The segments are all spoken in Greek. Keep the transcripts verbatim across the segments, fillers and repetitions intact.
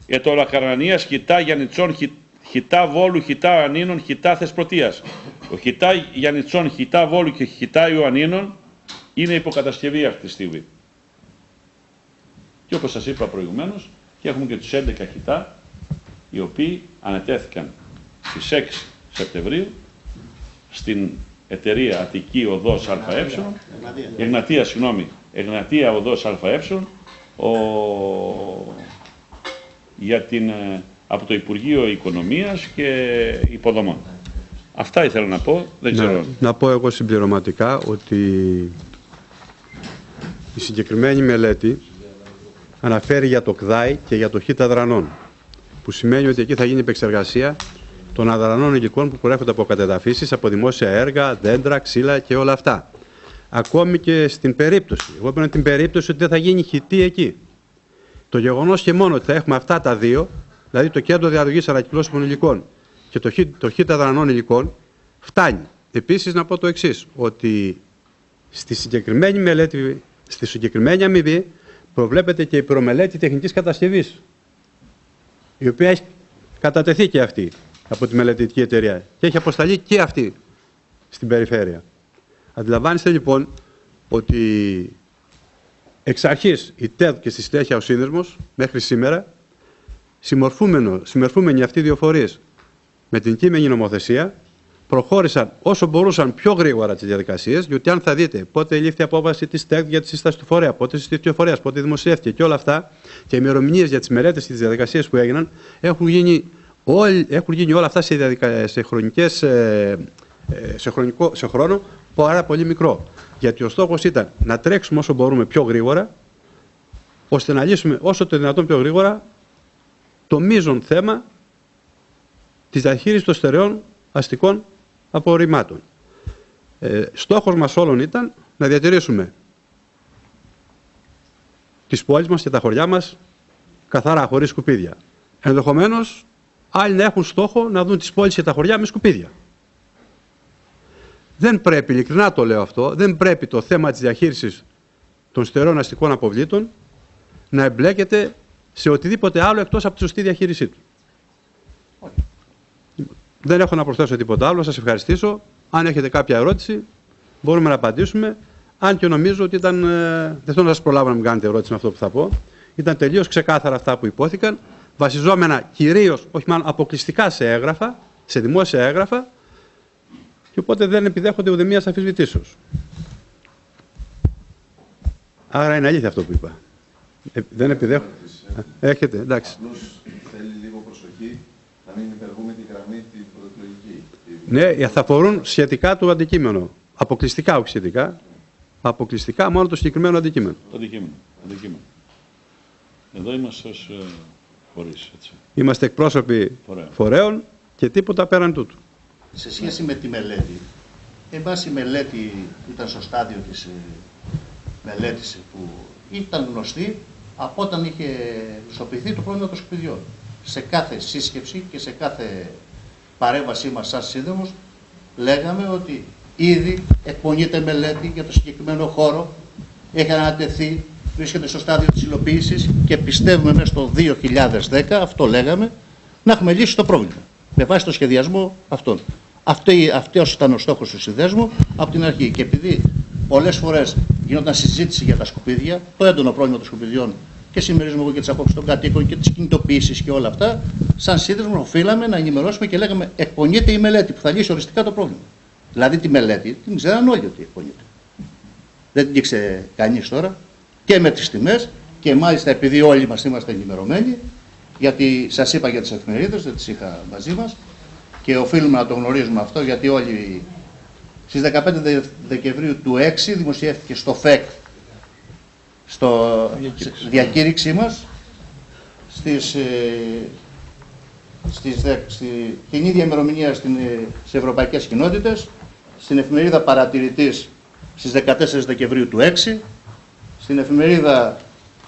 Ετωλακαρνανίας, Χιτά Γιαννητσών, Χιτά Βόλου, Χιτά Ανίνων, Χιτά Θεσπρωτείας. Ο Χιτά Γιαννητσών, Χιτά Βόλου και Χιτά Ιωαννίνων είναι υποκατασκευή αυτή τη στιγμή. Και όπως σας είπα προηγουμένως, και έχουμε και τους έντεκα Χιτά, οι οποίοι ανετέθηκαν στις έξι Σεπτεμβρίου στην εταιρεία Αττική Οδός ΑΕ, Εγνατία, συγγνώμη, Εγνατία Οδός ΑΕ, ο... για την, από το Υπουργείο Οικονομίας και Υποδομών. Αυτά ήθελα να πω, δεν ξέρω. Να, να πω εγώ συμπληρωματικά ότι η συγκεκριμένη μελέτη αναφέρει για το ΚΔΑΙ και για το χ αδρανών, που σημαίνει ότι εκεί θα γίνει επεξεργασία των αδρανών υλικών που προέρχονται από κατεδαφίσεις, από δημόσια έργα, δέντρα, ξύλα και όλα αυτά. Ακόμη και στην περίπτωση, εγώ παίρνω την περίπτωση ότι δεν θα γίνει χιτή εκεί. Το γεγονός και μόνο ότι θα έχουμε αυτά τα δύο, δηλαδή το κέντρο διαδοχής ανακυκλώσιμων υλικών και το χ, το χ αδρανών υλικών, φτάνει. Επίσης να πω το εξής, ότι στη συγκεκριμένη μελέτη, στη συγκεκριμένη αμοιβή, προβλέπεται και η προμελέτη τεχνικής κατασκευής, η οποία έχει κατατεθεί και αυτή από τη μελετητική εταιρεία και έχει αποσταλεί και αυτή στην περιφέρεια. Αντιλαμβάνεστε λοιπόν ότι εξ αρχής η ΤΕΔ και στη συνέχεια ο σύνδεσμος μέχρι σήμερα, συμμορφούμενοι αυτοί οι δύο φορείς με την κείμενη νομοθεσία, προχώρησαν όσο μπορούσαν πιο γρήγορα τις διαδικασίες, γιατί αν θα δείτε πότε λήφθη απόφαση της ΤΕΚ για τη σύσταση του φορέα, πότε συστήθηκε ο φορέας, πότε δημοσιεύτηκε και όλα αυτά, και οι ημερομηνίες για τις μελέτες και τις διαδικασίες που έγιναν, έχουν γίνει, όλοι, έχουν γίνει όλα αυτά σε, διαδικα... σε, χρονικές, σε, χρονικό... σε χρόνο πάρα πολύ μικρό. Γιατί ο στόχος ήταν να τρέξουμε όσο μπορούμε πιο γρήγορα, ώστε να λύσουμε όσο το δυνατόν πιο γρήγορα το μείζον θέμα της διαχείρισης των στερεών αστικών απορριμμάτων. Ε, στόχος μας όλων ήταν να διατηρήσουμε τις πόλεις μας και τα χωριά μας καθαρά, χωρίς σκουπίδια. Ενδεχομένως, άλλοι να έχουν στόχο να δουν τις πόλεις και τα χωριά με σκουπίδια. Δεν πρέπει, ειλικρινά το λέω αυτό, δεν πρέπει το θέμα της διαχείρισης των στερεών αστικών αποβλήτων να εμπλέκεται σε οτιδήποτε άλλο εκτός από τη σωστή διαχείρισή του. Δεν έχω να προσθέσω τίποτα άλλο. Σας ευχαριστήσω. Αν έχετε κάποια ερώτηση, μπορούμε να απαντήσουμε. Αν και νομίζω ότι ήταν. Ε, δεν θέλω να σας προλάβω να μην κάνετε ερώτηση με αυτό που θα πω. Ήταν τελείως ξεκάθαρα αυτά που υπόθηκαν, βασιζόμενα κυρίως, όχι μάλλον αποκλειστικά σε έγγραφα, σε δημόσια έγγραφα, και οπότε δεν επιδέχονται ουδεμίας αμφισβητήσεως. Άρα είναι αλήθεια αυτό που είπα. Ε, δεν επιδέχονται. Έχετε, εντάξει. Απλώς θέλει λίγο προσοχή. Να μην υπερβούμε τη γραμμή την πρωτοεκλογική. Ναι, θα αφορούν σχετικά το αντικείμενο. Αποκλειστικά, όχι σχετικά. Αποκλειστικά μόνο το συγκεκριμένο αντικείμενο. Το αντικείμενο. αντικείμενο. Εδώ είμαστε ως ε, φορείς, έτσι. Είμαστε εκπρόσωποι Φορέων. φορέων και τίποτα πέραν τούτου. Σε σχέση με τη μελέτη, εν πάση η μελέτη ήταν στο στάδιο της ε, μελέτης που ήταν γνωστή από όταν είχε χρησιμοποιηθεί το πρόβλημα των σκουπιδιών. Σε κάθε σύσκεψη και σε κάθε παρέμβασή μας σαν σύνδεσμος λέγαμε ότι ήδη εκπονείται μελέτη για το συγκεκριμένο χώρο, έχει ανατεθεί, βρίσκεται στο στάδιο της υλοποίησης και πιστεύουμε μέσα στο δύο χιλιάδες δέκα, αυτό λέγαμε, να έχουμε λύσει το πρόβλημα με βάση το σχεδιασμό αυτόν. Αυτός ήταν ο στόχος του συνδέσμου από την αρχή, και επειδή πολλές φορές γινόταν συζήτηση για τα σκουπίδια, το έντονο πρόβλημα των σκουπιδιών, και συμμερίζουμε εγώ και τις απόψεις των κατοίκων και τις κινητοποιήσεις και όλα αυτά, σαν σύνδεσμο οφείλαμε να ενημερώσουμε και λέγαμε εκπονείται η μελέτη που θα λύσει οριστικά το πρόβλημα. Δηλαδή τη μελέτη την ξέραν όλοι ότι εκπονείται. Δεν την ήξερε κανείς τώρα, και με τις τιμές, και μάλιστα επειδή όλοι μας είμαστε ενημερωμένοι, γιατί σας είπα για τις εφημερίδες, δεν τις είχα μαζί μας, και οφείλουμε να το γνωρίζουμε αυτό, γιατί όλοι στις δεκαπέντε Δεκεμβρίου του έξι δημοσιεύτηκε στο ΦΕΚ, στο διακήρυξή μας, στις, στις, στη, την ίδια ημερομηνία στις ευρωπαϊκές κοινότητες, στην εφημερίδα Παρατηρητής στις δεκατέσσερις Δεκεμβρίου του έξι, στην εφημερίδα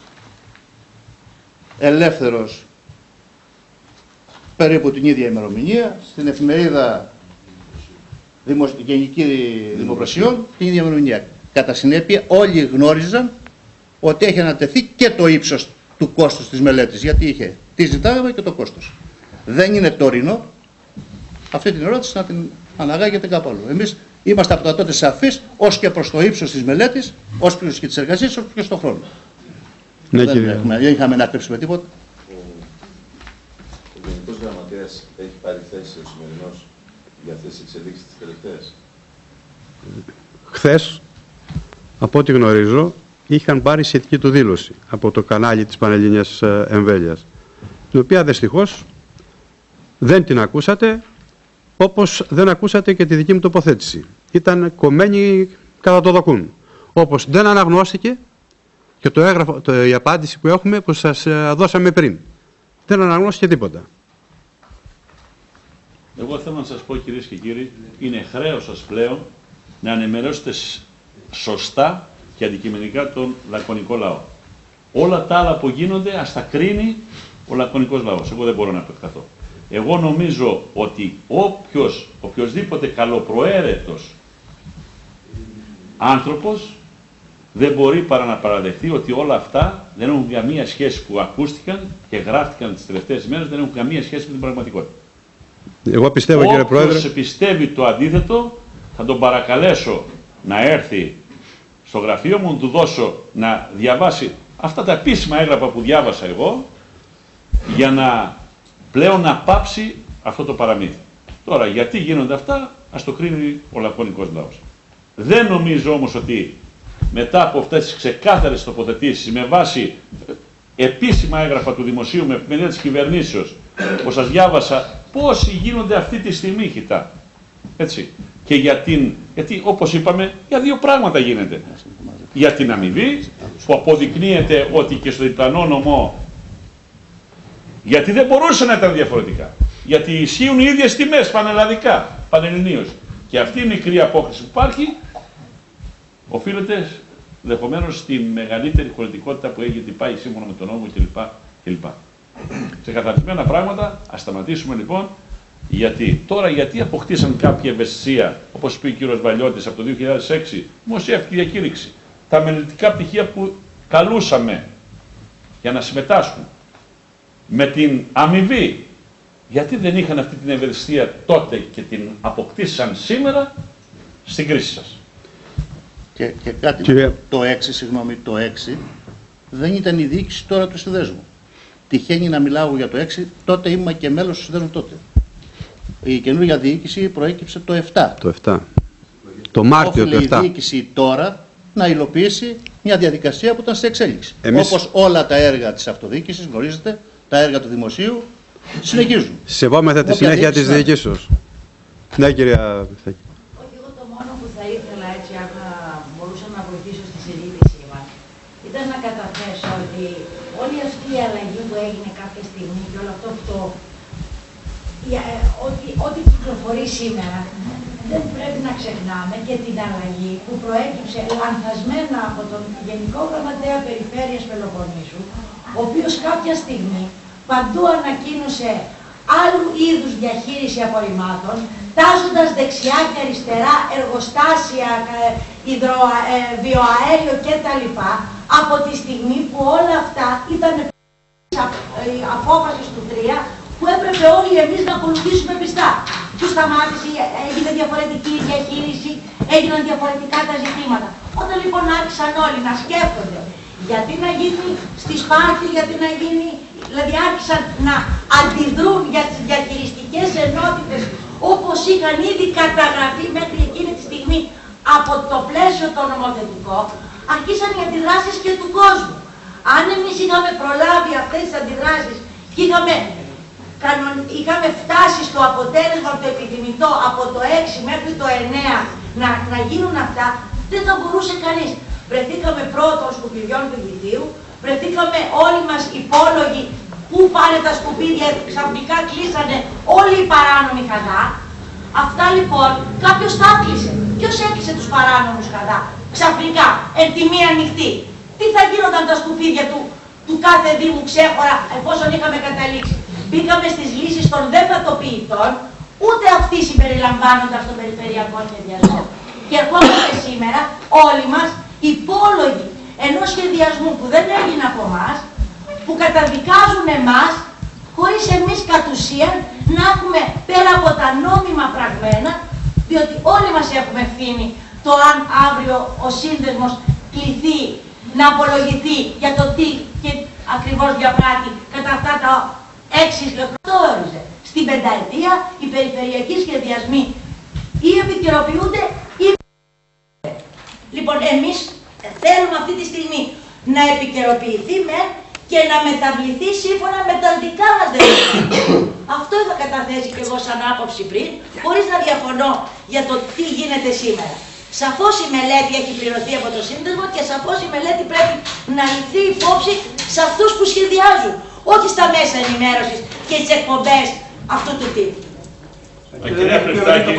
Ελεύθερος περίπου την ίδια ημερομηνία, στην εφημερίδα Δημοσ... Γενική Δημοπρασιών την ίδια ημερομηνία. Κατά συνέπεια όλοι γνώριζαν ότι έχει ανατεθεί και το ύψος του κόστους της μελέτης. Γιατί είχε, τι ζητάγαμε και το κόστος. Δεν είναι τωρινό αυτή την ερώτηση να την αναγάγετε κάπου άλλο. Εμείς είμαστε από τα τότε σαφείς ως και προς το ύψος της μελέτης, ως προς και της εργασίας, ως και στον χρόνο. Ναι, δεν, κύριε. έχουμε, δεν είχαμε να κρύψουμε τίποτα. Ο, ο Γενικός Γραμματέας έχει πάρει θέση ο σημερινός για αυτές τις εξελίξεις τις τελευταίες. Χθες, από ό,τι γνωρίζω, είχαν πάρει σχετική του δήλωση από το κανάλι της Πανελλήνιας Εμβέλειας, την οποία δυστυχώς δεν την ακούσατε, όπως δεν ακούσατε και τη δική μου τοποθέτηση. Ήταν κομμένη κατά το δοκούν. Όπως δεν αναγνώστηκε και το έγραφο, το, η απάντηση που έχουμε που σας δώσαμε πριν. Δεν αναγνώστηκε τίποτα. Εγώ θέλω να σας πω, κυρίες και κύριοι, είναι χρέος σας πλέον να ενημερώσετε σωστά και αντικειμενικά τον λακωνικό λαό. Όλα τα άλλα που γίνονται ας τα κρίνει ο λακωνικός λαός. Εγώ δεν μπορώ να επεκταθώ. Εγώ νομίζω ότι όποιος, οποιοσδήποτε καλοπροαίρετος άνθρωπος δεν μπορεί παρά να παραδεχτεί ότι όλα αυτά δεν έχουν καμία σχέση που ακούστηκαν και γράφτηκαν τις τελευταίες μέρες, δεν έχουν καμία σχέση με την πραγματικότητα. Εγώ πιστεύω, κύριε Πρόεδρε. Όποιος πιστεύει το αντίθετο, θα τον παρακαλέσω να έρθει στο γραφείο μου, να του δώσω να διαβάσει αυτά τα επίσημα έγγραφα που διάβασα εγώ, για να πλέον να πάψει αυτό το παραμύθι. Τώρα, γιατί γίνονται αυτά, ας το κρίνει ο λακωνικός λαός. Δεν νομίζω όμως ότι μετά από αυτές τις ξεκάθαρες τοποθετήσεις, με βάση επίσημα έγγραφα του Δημοσίου, με επιμελία της κυβερνήσεως, που σας διάβασα, πόσοι γίνονται αυτή τη στιγμή, χιτά. Έτσι. Και για την, γιατί όπως είπαμε, για δύο πράγματα γίνεται. Για την αμοιβή, που αποδεικνύεται ότι και στο διπλανό νομό, γιατί δεν μπορούσε να ήταν διαφορετικά. Γιατί ισχύουν οι ίδιες τιμές πανελλαδικά, πανελληνίως. Και αυτή η μικρή απόκριση που υπάρχει, οφείλεται δεχομένως στη μεγαλύτερη χωρητικότητα που έχει πάει σύμφωνα με τον νόμο κλπ. κλπ. Ξεκαθαρισμένα πράγματα, ας σταματήσουμε λοιπόν. Γιατί τώρα, γιατί αποκτήσαν κάποια ευαισθησία, όπως είπε ο κύριος Βαλιώτης από το δύο χιλιάδες έξι, δημοσιεύτηκε διακήρυξη. Τα μελετητικά πτυχία που καλούσαμε για να συμμετάσχουν με την αμοιβή, γιατί δεν είχαν αυτή την ευαισθησία τότε και την αποκτήσαν σήμερα στην κρίση σας. Και, και κάτι, Κύριε... το έξι, συγγνώμη, το έξι δεν ήταν η διοίκηση τώρα του συνδέσμου. Τυχαίνει να μιλάω για το έξι, τότε ήμουν και μέλος του συνδέσμου τότε. Η καινούργια διοίκηση προέκυψε το επτά. Το επτά. Το Μάρτιο του επτά. Η διοίκηση τώρα να υλοποιήσει μια διαδικασία που ήταν σε εξέλιξη. Εμείς... Όπως όλα τα έργα της αυτοδιοίκησης, γνωρίζετε, τα έργα του δημοσίου συνεχίζουν. Σεβόμεθα τη συνέχεια της διοικήσεως. Ναι, κυρία Βυθάκη. Όχι, εγώ το μόνο που θα ήθελα, έτσι, αν μπορούσα να βοηθήσω στη συζήτησή μας, ήταν να καταθέσω ότι όλη αυτή η αλλαγή που έγινε κάποια στιγμή και όλο αυτό που το... ότι ό,τι κυκλοφορεί σήμερα, δεν πρέπει να ξεχνάμε και την αλλαγή που προέκυψε λανθασμένα από τον Γενικό Γραμματέα Περιφέρειας Πελοποννήσου, ο οποίος κάποια στιγμή παντού ανακοίνωσε άλλου είδους διαχείριση απορριμμάτων, τάζοντας δεξιά και αριστερά εργοστάσια, υδρο, ε, βιοαέριο κτλ. Από τη στιγμή που όλα αυτά ήταν απόφαση του τρία, που έπρεπε όλοι εμείς να ακολουθήσουμε πιστά. Του σταμάτησε, έγινε διαφορετική διαχείριση, έγιναν διαφορετικά τα ζητήματα. Όταν λοιπόν άρχισαν όλοι να σκέφτονται γιατί να γίνει στη Σπάρτη, γιατί να γίνει, δηλαδή άρχισαν να αντιδρούν για τις διαχειριστικές ενότητες όπως είχαν ήδη καταγραφεί μέχρι εκείνη τη στιγμή από το πλαίσιο το νομοθετικό, αρχίσαν οι αντιδράσεις και του κόσμου. Αν εμείς είχαμε προλάβει αυτές τις αντιδράσεις και είχαμε, είχαμε φτάσει στο αποτέλεσμα το επιθυμητό από το έξι μέχρι το εννέα να, να γίνουν αυτά, δεν θα μπορούσε κανείς. Βρεθήκαμε πρώτων σκουπιδιών του Γητίου, βρεθήκαμε όλοι μας υπόλογοι πού πάνε τα σκουπίδια, ξαφνικά κλείσανε όλοι οι παράνομοι χαδά. Αυτά λοιπόν κάποιος τα έκλεισε. Ποιος έκλεισε τους παράνομους χαδά? Ξαφνικά, εν τη μία νυχτή. Τι θα γίνονταν τα σκουπίδια του, του κάθε δήμου ξέχωρα εφόσον είχαμε καταλήξει? Μπήκαμε στις λύσεις των δεν πατοποιητών, ούτε αυτοί συμπεριλαμβάνονταν στον περιφερειακό σχεδιασμό. Και ερχόμαστε σήμερα όλοι μας υπόλογοι ενός σχεδιασμού που δεν έγινε από εμάς, που καταδικάζουν εμάς, χωρίς εμείς κατ' ουσίαν να έχουμε πέρα από τα νόμιμα πραγμένα, διότι όλοι μας έχουμε ευθύνη το αν αύριο ο σύνδεσμος κληθεί να απολογηθεί για το τι και ακριβώς διαπράττει κατά αυτά τα έξι λεπτόριζε. Στην πενταετία οι περιφερειακοί σχεδιασμοί ή επικαιροποιούνται ή... Λοιπόν, εμείς θέλουμε αυτή τη στιγμή να επικαιροποιηθεί με και να μεταβληθεί σύμφωνα με τα δικά μας δεδομένα. Αυτό είχα καταθέσει και εγώ σαν άποψη πριν, χωρίς να διαφωνώ για το τι γίνεται σήμερα. Σαφώς η μελέτη έχει πληρωθεί από το σύνδεσμο και σαφώς η μελέτη πρέπει να ληφθεί υπόψη σε αυτούς που σχεδιάζουν, όχι στα μέσα ενημέρωσης και τις εκπομπές αυτού του τύπου. Μα κυρία Πρεφτάκη,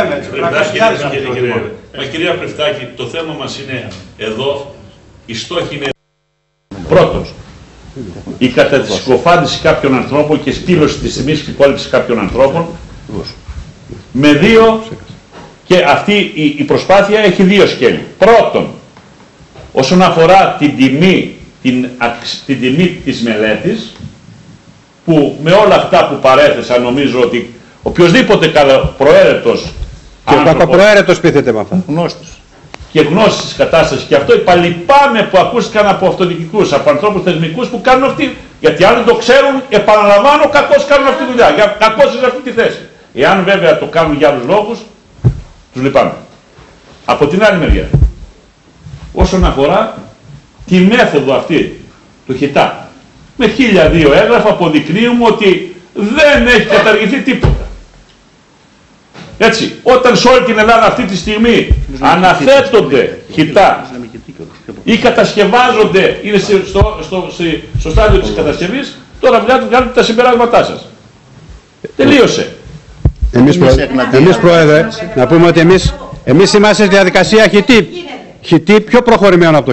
μα κυρία Πρεφτάκη, το θέμα μας είναι εδώ, η στόχη είναι πρώτος, η κατασκοφάντηση κάποιων ανθρώπων και στήλωση της τιμής και κόλληψη κάποιων ανθρώπων, με δύο, και αυτή η, η προσπάθεια έχει δύο σκέλη. Πρώτον, όσον αφορά την τιμή, την, την τιμή της μελέτης, που με όλα αυτά που παρέθεσα νομίζω ότι οποιοσδήποτε καλοπροαίρετος και ο κακοπροαίρετος πείθεται με αυτά. Γνώστης. Και γνώση της κατάστασης, και αυτό υπαλληπάμε που ακούστηκαν από αυτοδιοικητικούς, από ανθρώπους θεσμικούς που κάνουν αυτή, γιατί αν δεν το ξέρουν, επαναλαμβάνω, κακώς κάνουν αυτή τη δουλειά, για, κακώς είναι αυτή τη θέση. Εάν βέβαια το κάνουν για άλλους λόγους, τους λυπάμαι. Από την άλλη μεριά, όσον αφορά τη μέθοδο αυτή του ΧΙΤΑ, με χίλια δύο έγγραφα αποδεικνύουμε ότι δεν έχει καταργηθεί τίποτα. Έτσι, όταν σε όλη την Ελλάδα αυτή τη στιγμή αναθέτονται ΧΙΤΑ ή κατασκευάζονται, είναι στο, στο, στο, στο στάδιο της κατασκευής, τώρα βγάλετε τα συμπεράσματά σας. Τελείωσε. Εμείς, προ... εμείς Πρόεδρε, να πούμε ότι εμείς, εμείς είμαστε στη διαδικασία ΧΙΤΙΠ. ΧΙΤΙΠ πιο προχωρημένο από το